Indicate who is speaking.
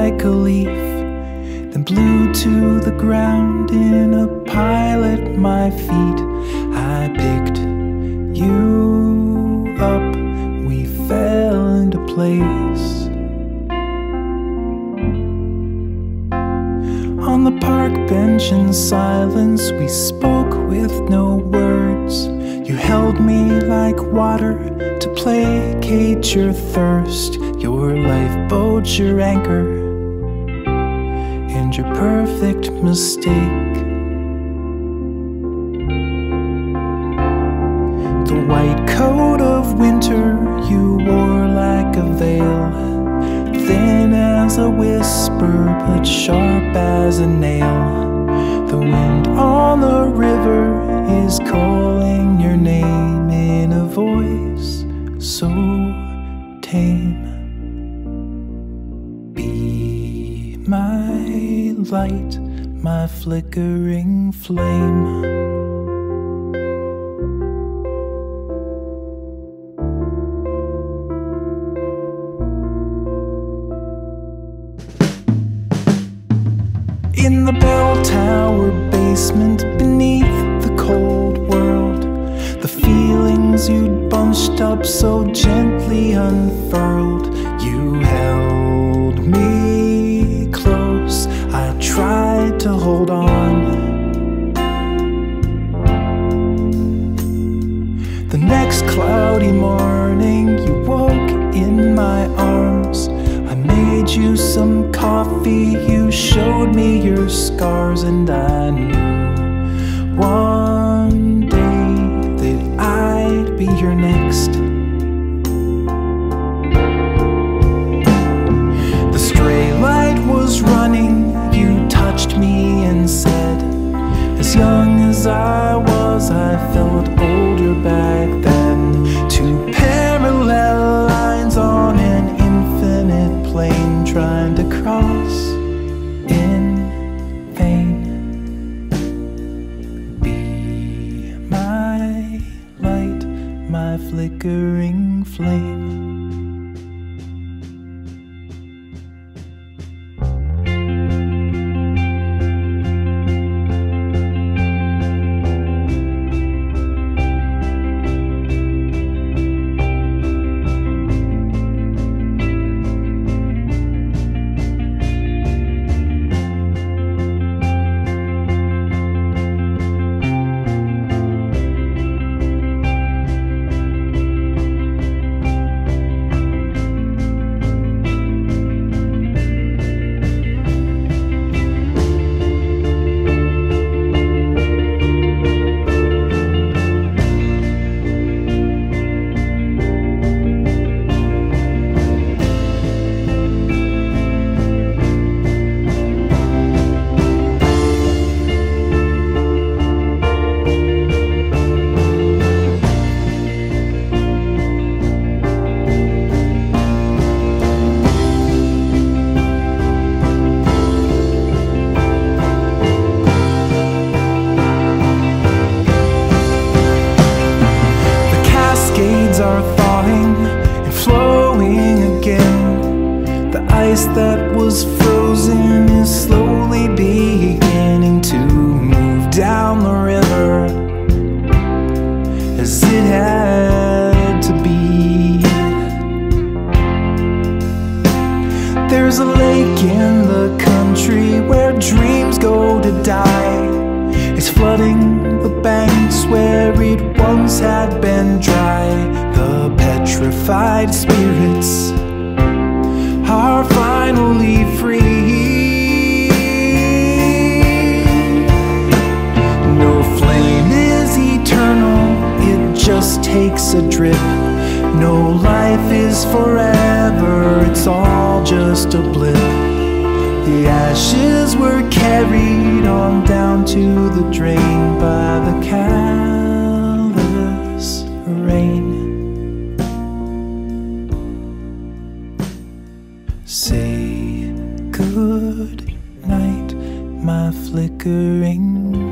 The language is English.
Speaker 1: like a leaf, then blew to the ground in a pile at my feet. I picked you up, we fell into place. On the park bench in silence, we spoke with no words. You held me like water to placate your thirst, your lifeboat, your anchor, and your perfect mistake. The white coat of winter you wore like a veil, thin as a whisper but sharp as a nail. The wind on the river is calling your name in a voice so tame. Be my light, my flickering flame. In the bell tower basement beneath the cold world, the feelings you'd bunched up so gently unfurled. You held me close, I tried to hold on. The next cloudy morning you woke in my arms. I made you some coffee, you showed me your scars, and I knew one day that I'd be your next. The stray light was running, you touched me and said, as young as I was, I felt older back then. Two parallel lines on an infinite plane, trying to cross in vain. Be my light, my flickering flame. Are thawing and flowing again. The ice that was frozen is slowly beginning to move down the river as it had to be. There's a lake in the country where dreams go to die. It's flooding the banks where it once had been dry. The petrified spirits are finally free. No flame is eternal, it just takes a drip. No life is forever, it's all just a blip. The ashes were carried on down to the drain by the callous rain. Say good night, my flickering